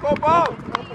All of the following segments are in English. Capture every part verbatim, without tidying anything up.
Go ball!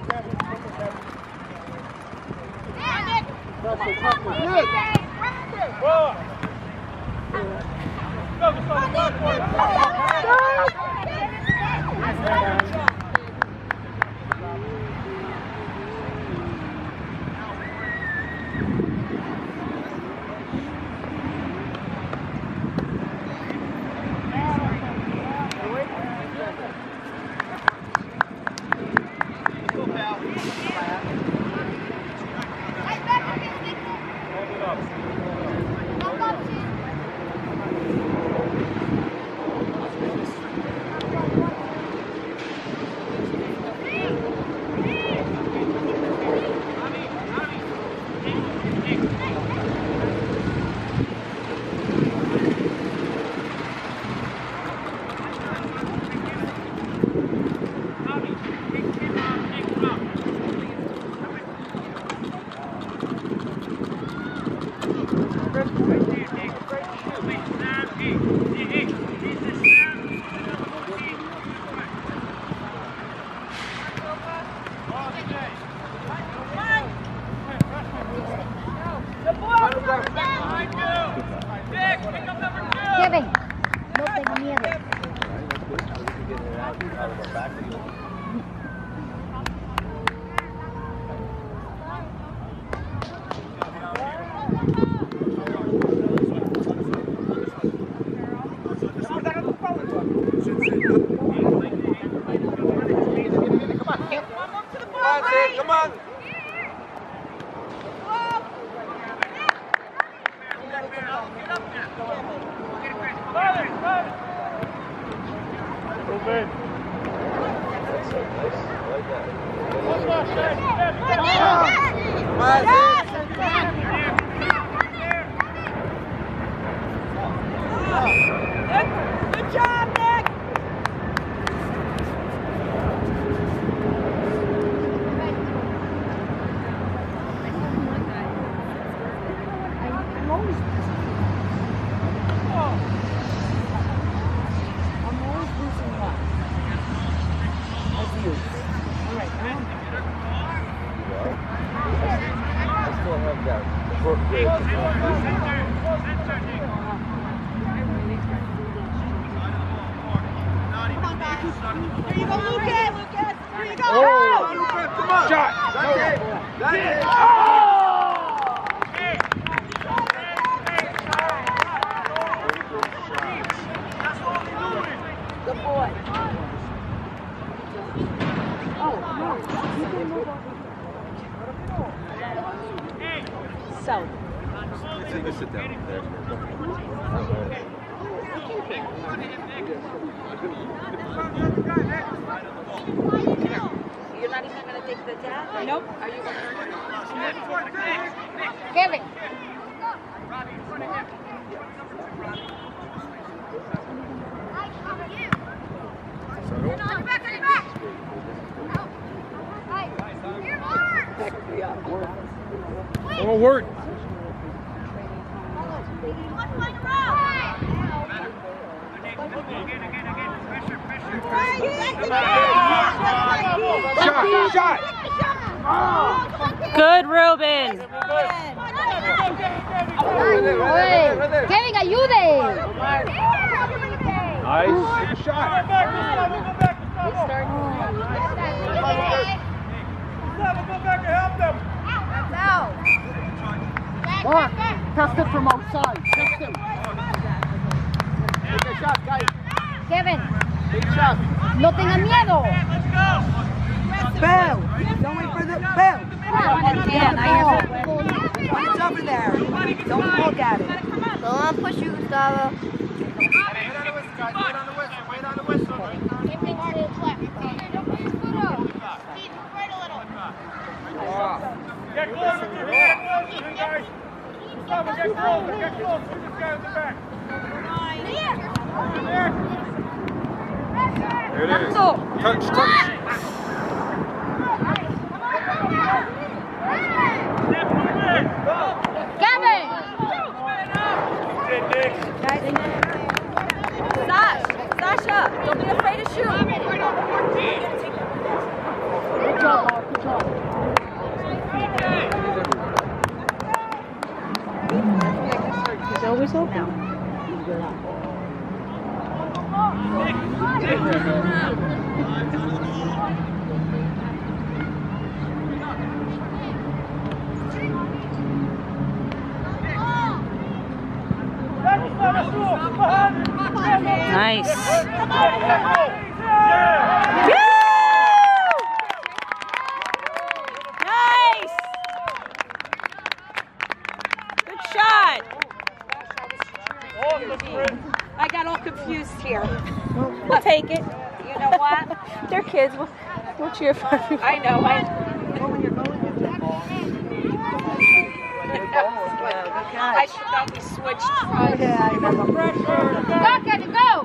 Good, Ruben. Kevin, ayude. Nice. Take a shot. Mark, test it from outside. Test him. Take a shot, guys. Kevin, Take a shot. no tenga miedo. Bell! Don't wait for the bell! Yeah, It's over there. Don't look at it. Don't want to push you, Gustavo. Wait on the whistle, guys. Wait on the whistle. Wait on the whistle. Get closer to the get closer, guys. Gustavo, get closer. Get closer. This guy in the back. There it is. Touch, touch. Kevin! Sash, Sasha, don't be afraid to shoot. Nice. Nice. Good shot. I got all confused here. We'll take it. You know what? They're kids. We'll, we'll cheer for you. I know. I. I should not be switched. Yeah, I know. Go, Kevin, go!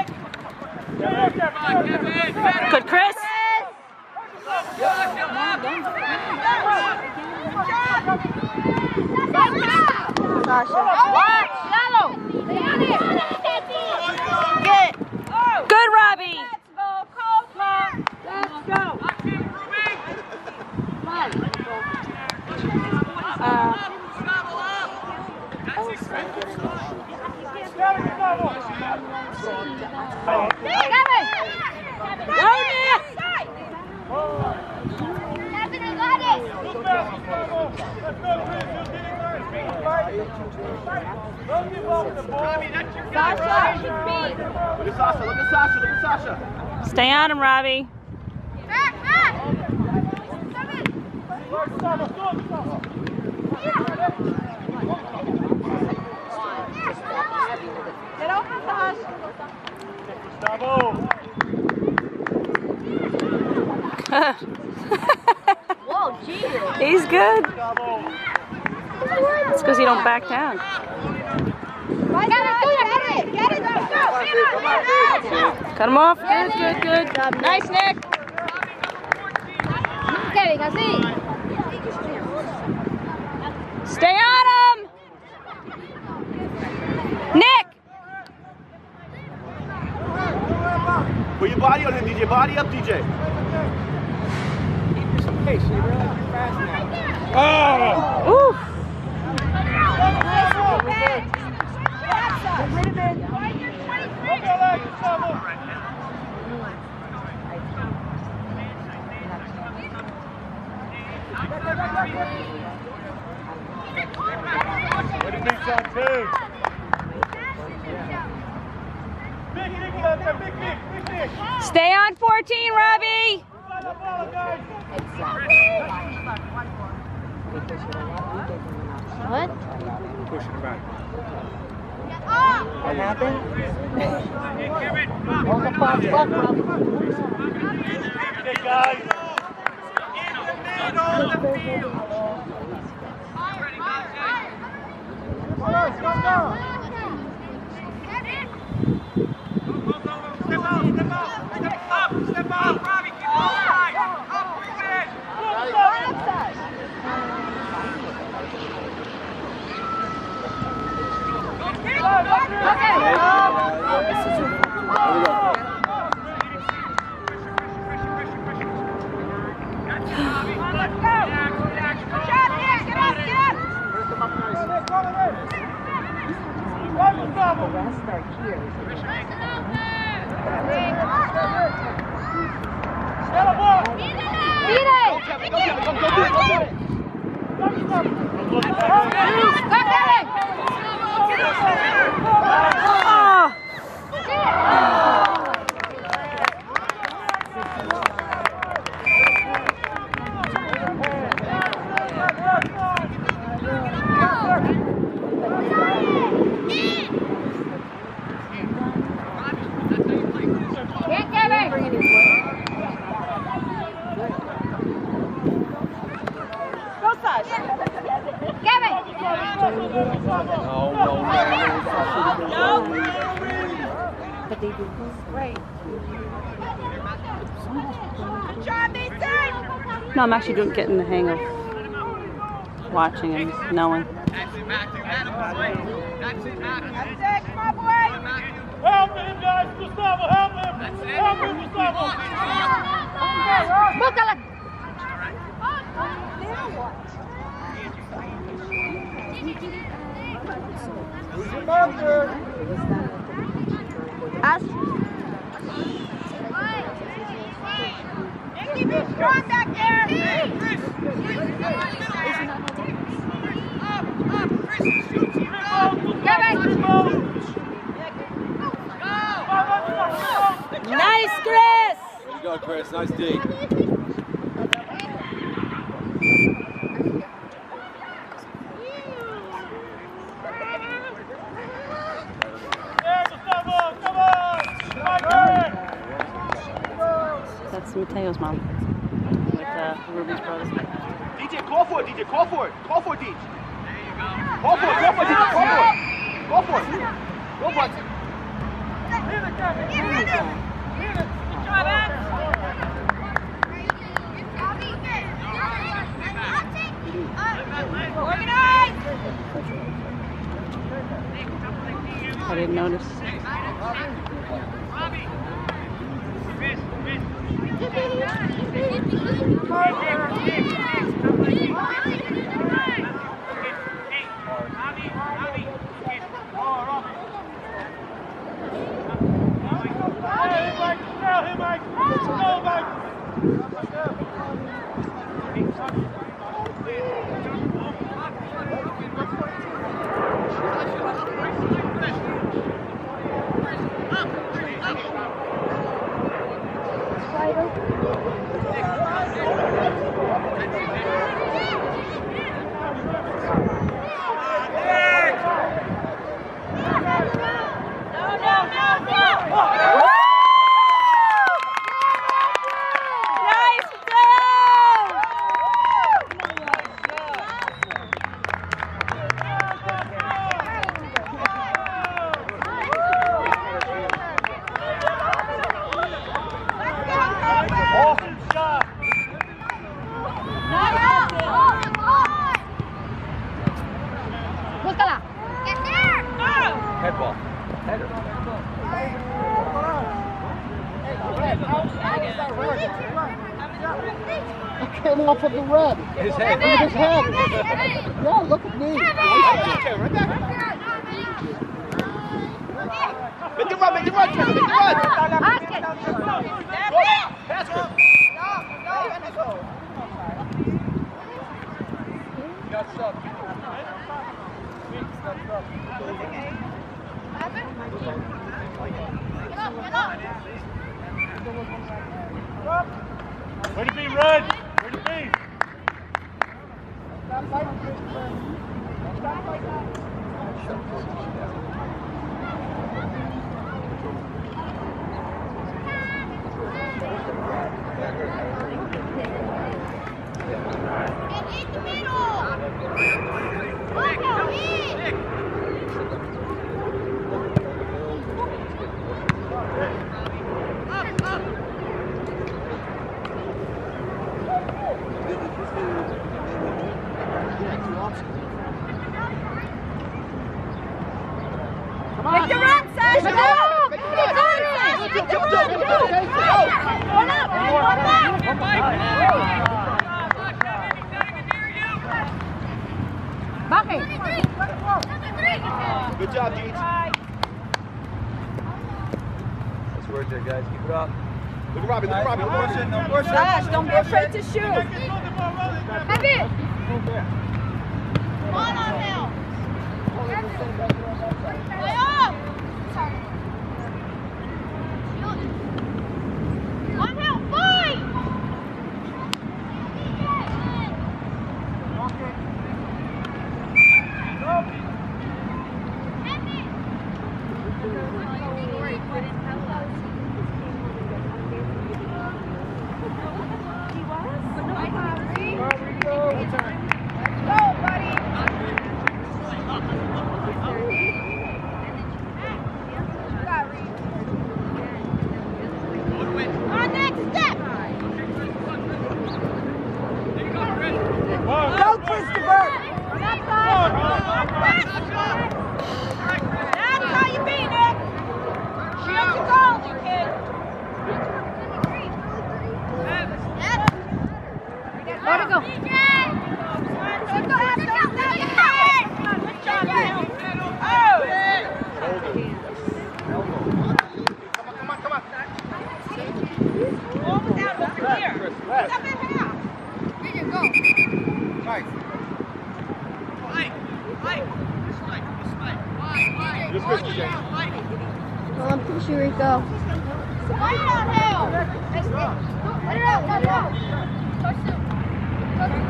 Good, Chris. Sasha. Watch, Yellow! Stay on it! Good. Good, Robbie. Let's go, Copa. Let's go. Uh, Kevin! go, Nick. Kevin, I got it! Sasha, Look at Sasha, look at Sasha, look at Sasha. Stay on him, Robbie. Back, back! Get over, Sasha. Whoa, Jesus! He's good. It's because he don't back down. Get it, get it, let's go! Cut him off. Good, good, good. Nice, Nick. Kevin, así. Stay on him. Nick. Put your body on him, D J. Body up, D J. Oh! Ooh. Stay on fourteen, Robbie. What? Pushing back. What happened? On the far left, Robbie. Okay, guys. Step up, Robbie, keep on right. Up, move in. No, I'm actually doing, getting the hang of watching and knowing. That's it, Mathew. That's it, Mathew. That's it, come on, boy. Help him, guys. Gustavo, help him. That's it. Help him, Gustavo. Búscala. Who's your monster? As Keep it strong back there. Nice, Chris! There you go, Chris. Nice dig. That's Mateo's mom with uh, Ruby's brother. D J, call for it, D J, call for it. Call for it, D J. Call for it, call for it, D J, call for it. Go for it. Go for it. I didn't notice. Came off of the red. His head. Look at his head. Yeah, look at me. Make it run, make it run, make it run. Pass it. Got sub. Where to be, Red? Where to be? Make the run, Sasha! Make the run! Make the run! Make the run! One up! One back! Bucky! Good job, Deeds. Nice work there, guys. Keep it up. Look at Robbie, look at Robbie. No pushing, no pushing. Sash, don't be afraid to shoot. Have it! Come on now! Play off! One out, fight! Let it go. Left. Here you go. Right. Right. Right. This way. This way. Wide, wide. Just Chris, Jay. Well, I'm pretty sure we go. Let it out, Hale. Let it out, let it out. Touch them. Touch them.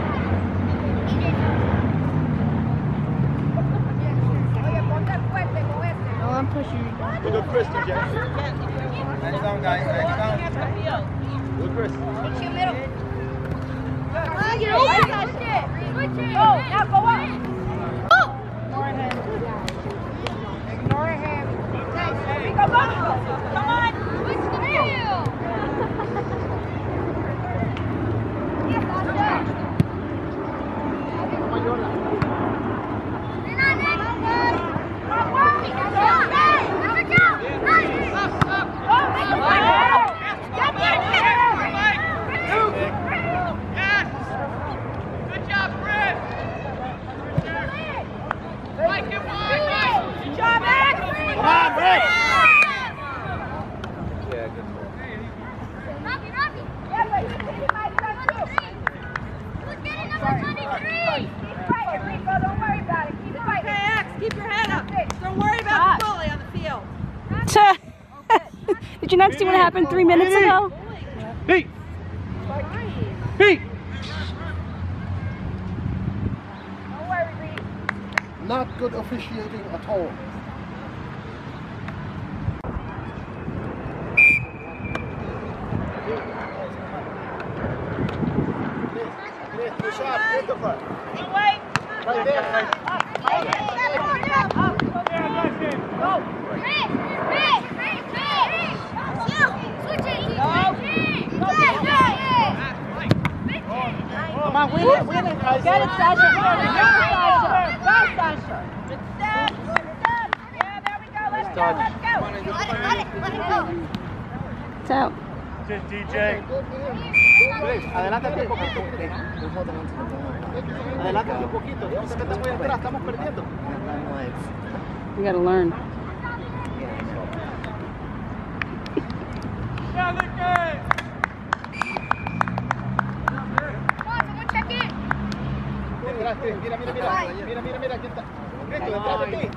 No, I'm pushing you. Look at Chris, Jay. Next down, guys. Next down. Look at Chris. Get over it. Switch it. Go. Now go up. Oh. Ignore him. Nice. Here we go. Come on. Switch the wheel. Yes, Sasha. Good job, Chris. Mike, get wide, Mike. Good job, Max. Come on, Rick. Yeah, good. Robbie, Robbie. Yeah, but you did my son too. Who's getting number twenty-three? Keep fighting, Rico. Don't worry about it. Keep fighting. Okay, X, keep your head up. Don't worry about the bully on the field. Did you not see what happened three minutes ago? Pete! Pete! Don't worry, Reed. Not good officiating at all. Good shot, Christopher. Wait. Right there. Go. Rick, Rick, Rick, Rick. Switch it. Go. Go. Come on, win it, win it. Get it, Sasha. Go, Sasha. Go, Sasha. Yeah, there we go. Let's go. Let's go. Let it, let it, let it go. It's out. Just D J. Adelántate un poquito. Adelántate un poquito. No sé qué te voy atrás. Estamos perdiendo. You gotta learn. Yeah, look good. Come on, someone check in. Mira, mira, mira, mira. Mira, mira, mira. ¿Quién está? Cristo, detrás de ti.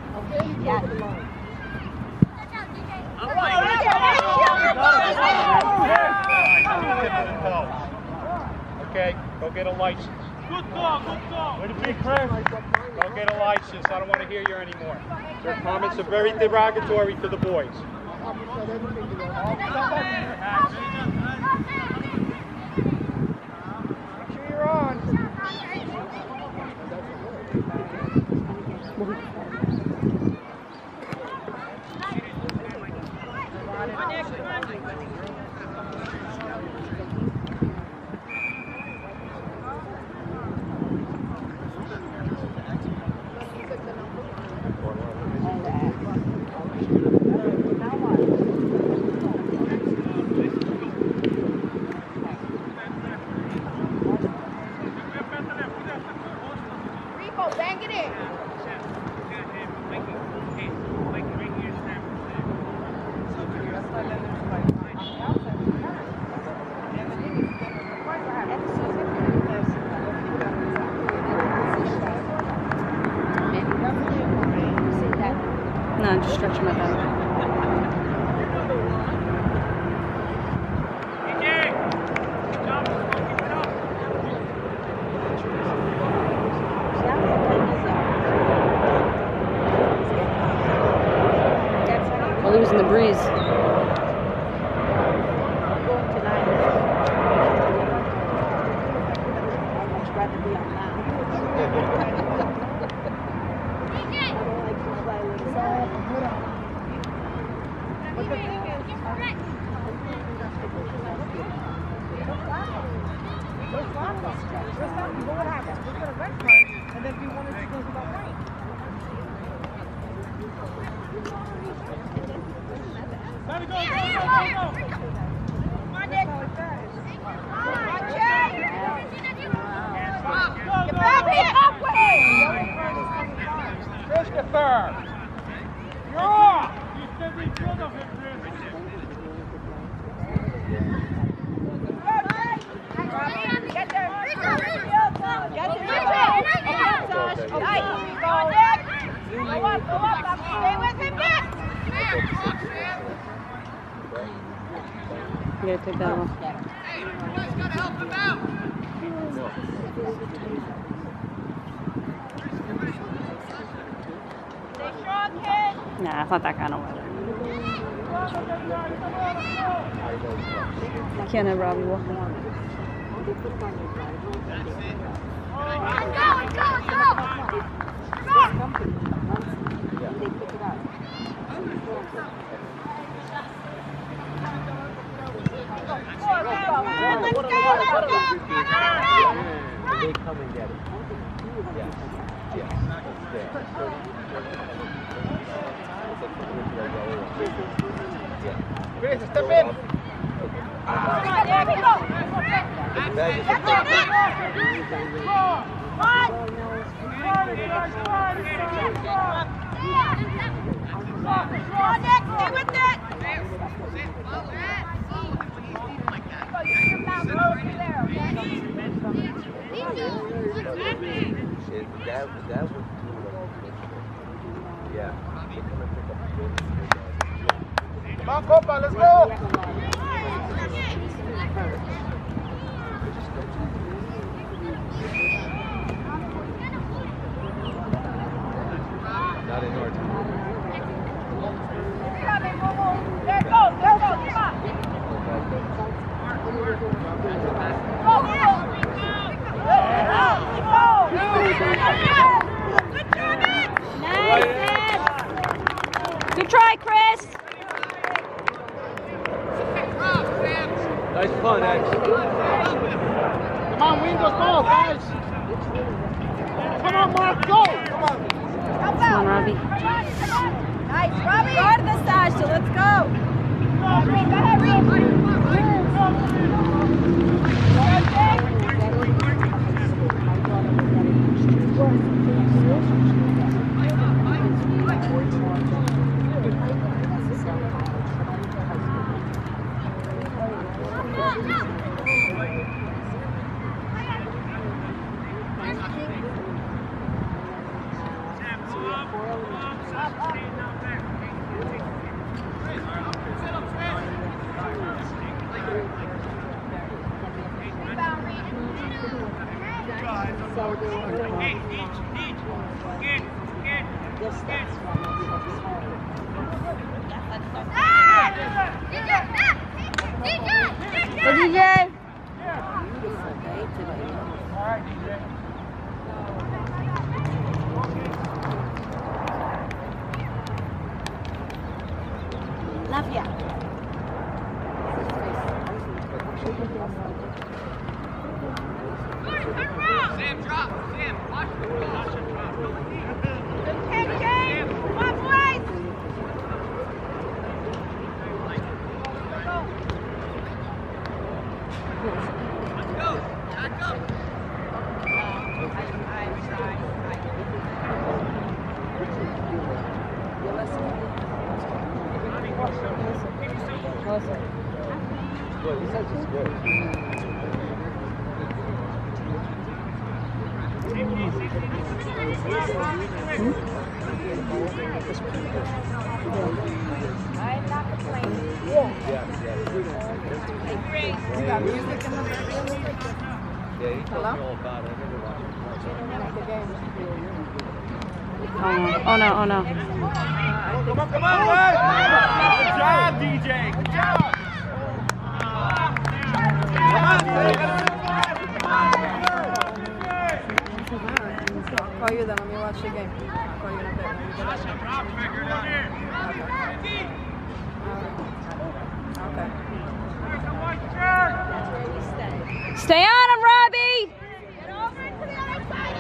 Okay, go get a license. Good call, good call. Way to be, Chris. Go get a license. I don't want to hear you anymore. Your comments are very derogatory to the boys. Make sure you're on. Rico, bang it in. No, I'm just stretching my back. We're losing the breeze. Let it go, go, go, go, go. Come on, Nick. Watch it. Get back here, halfway. Christopher! You're off! You said we killed him, Chris. Yeah, take that one. Hey, you guys gotta help him out. Stay strong, kid. Nah, it's not that kind of weather. I can't have Robbie walking on. Let's go, let's go, let's go. Let's go, let's go. They come and get it. Yes. Yes. Chris, step in. There we go. That's it. One. Go Nick, stay with it. That, that was yeah. Come on, Copa, let's go. Not in our time. There it goes, there it goes, come on. Go, go. Good try, Chris. Nice fun, X. Come on, Windows, go, guys. Come on, Mark, go. Come on. Come Come on, Robbie. Nice, Robbie. Guard the Sasha, let's go. Go ahead, Reed. Go, D J. Love ya. Sam, drop. Sam, watch the ball. Hey, Jay, come on, boys. Let's go. Back up. Well, he says it's good. I'm not complaining. Yeah, yeah. You got music in the background? Yeah, he told me all about it. I never watched it. Oh no! Oh no! Oh no! Come on, come on, guys. Good job, D J. Good job. I'll call you then. Let me watch the game. I'll call you in a bit. Okay. Stay on him, Robbie. Get over to the other side.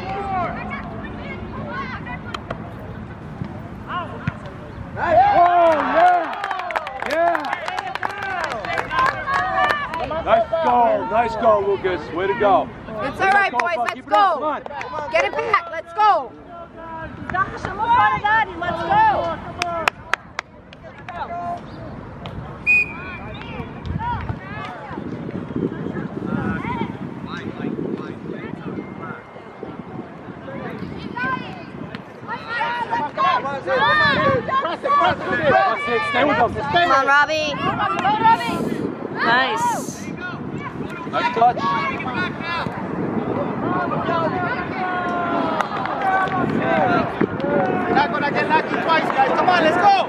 Nice. Oh, yeah. Yeah. Nice goal. Nice goal, Lucas. Way to go. It's all right, boys. Let's go. Get it back. Let's go. Sasha, look on Daddy. Let's go. That's it. Stay with them. Stay Come on, Robbie. Go, Robbie. Nice. Nice touch. We're not gonna get lucky twice, guys. Come on, let's go.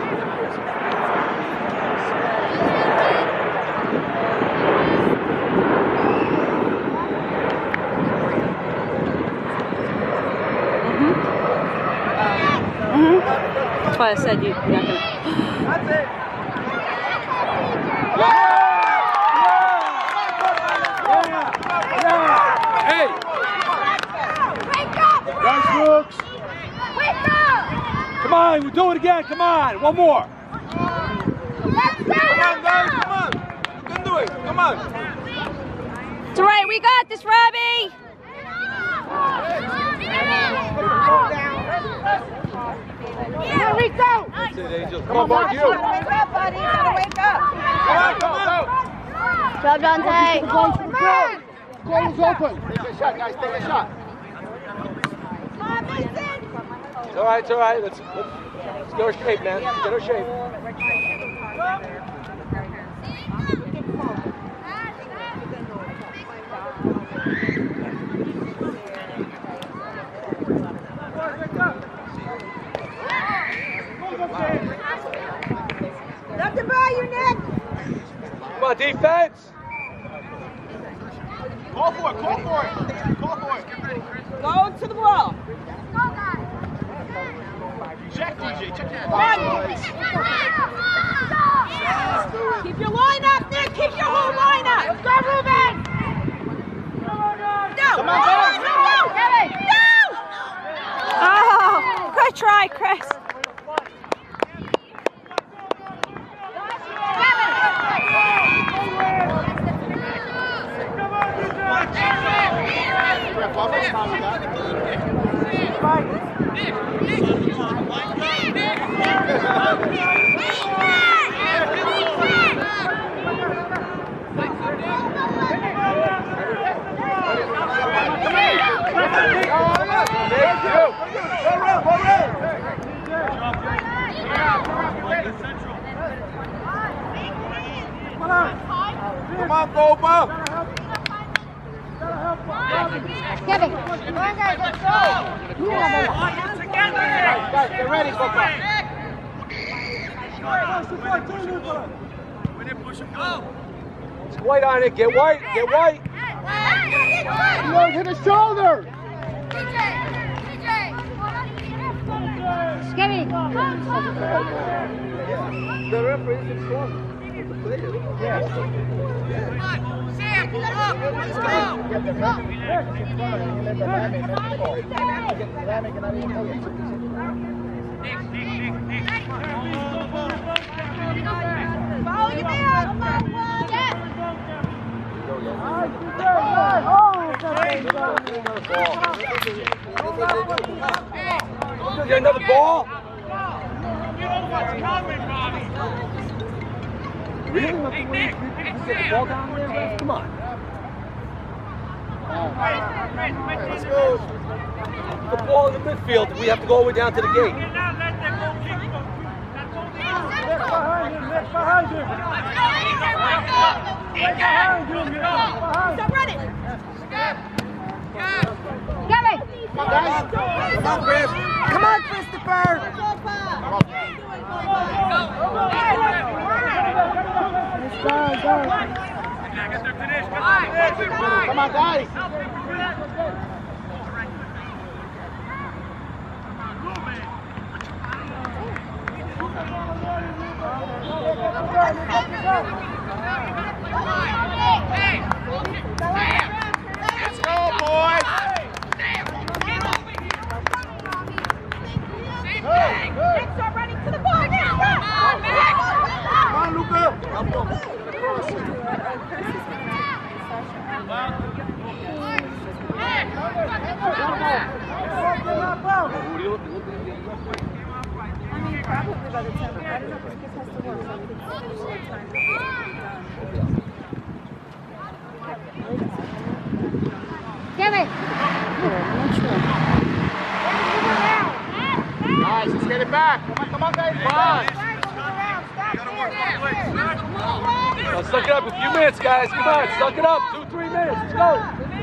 Mm-hmm. That's why I said you, you're not gonna. That's it. Hey! Wake up! Nice looks. Wake up! Come on, we'll do it again. Come on, one more. Let's go! Come on, guys, come on. You can do it. Come on. It's all right. We got this, Robbie. Here we go! That's it, Angel. Come on, Mark, you. Wake up, buddy. You gotta wake up. Come on, come on. Job, Dante. The goal's open. The goal's open. Take a shot, guys. Take a shot. It's all right, it's all right. Let's, let's, let's get our shape, man. Let's get our shape. Nothing by you, Nick. Come on, defense. Call for it. Call for it. Call for it. Go to the ball. Check, D J. Check your Run. ball. Keep your line up, Nick. Keep your whole line up. Let's go, Ruben. No. Come on, guys. No. No. Kevin. No. Oh, good try, Chris. Come on, Copa. Kevin, come on guys, let's go! Guys, guys, get ready, Copa. It's white on it. Get white. Get white. Lord, hit his shoulder. Kevin! The referee is informed. Yes. Sam, up! Let's go! Get the Nick, Nick, Nick, Nick. Follow you down. Get another ball. You know what's coming, Bobby. Really? Hey, Nick, Get the ball down there, ref? Come on. Let's go. The ball in the midfield. We have to go all the way down to the gate. Stop running. Kevin! Come on, guys. Come on, Chris. Come on, Christopher. Come on, guys. Let's go, boys. Nick, start running to the ball now. Come on, Luca. I mean, probably by the time. I don't know if this has to work. So we can see the time. Kevin! Guys, let's get it back. Come on, come on, guys. Come on. Stop. Now suck it up. A few minutes, guys. Come on. Suck it up. Two, three minutes. Let's go.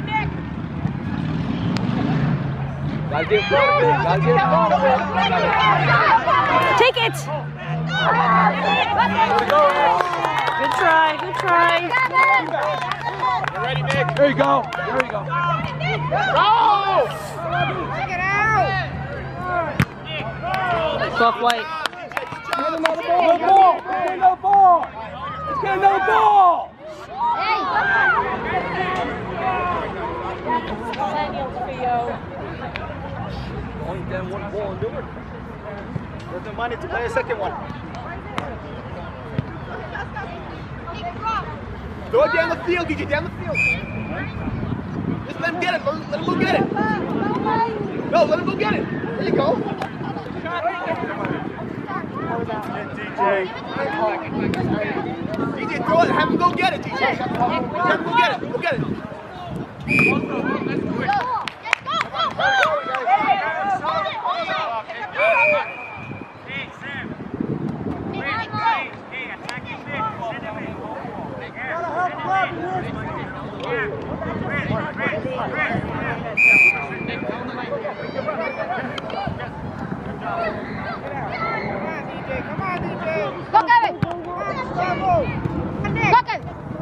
Gotta get in front of it. Gotta get in front of it. Take it. Good try. Good try. You ready, Nick? There you go. There you go. Go! Take it out. Soft white. Get another ball. Another ball. Get another ball. Let's get another ball. Only down one ball and do it. There's no money to play a second one. Throw it down the field, D J, down the field. Just let him get it. Let him, let him go get it. No, let him go get it. There you go. D J. D J, throw it. Have him go get it, D J. Have him go get it. Go get it. Go, Kevin! Go, Kevin!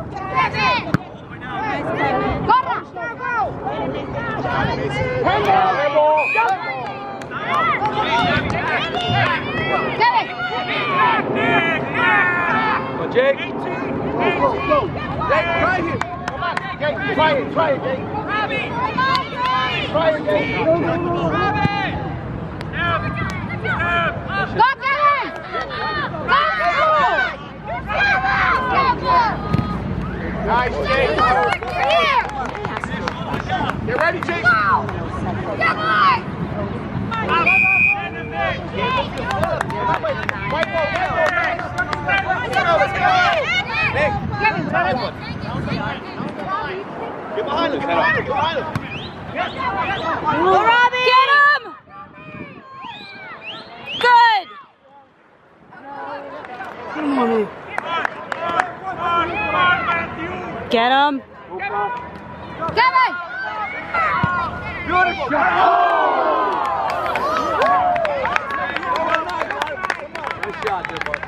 Go, Ross! Go! Kevin! Go, Jake. Go, go, go. Jake, try it. Come on, Jake, try it, try it, Jake. Try it, Jake. Go, Kevin! Nice, Jake. Get ready, Jake. Come on! White ball, white ball, nice. Let's go, let's go. Nick. Kevin, Get behind him, get behind him, get behind him. Go, Robbie! Get him! Good! Get him! Kevin! Beautiful. Good shot, there, bud.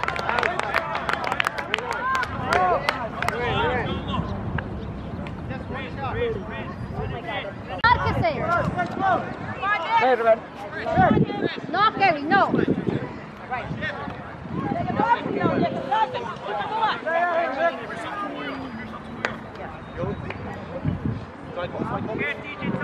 Hey, everybody. No, Kevin, no. Go.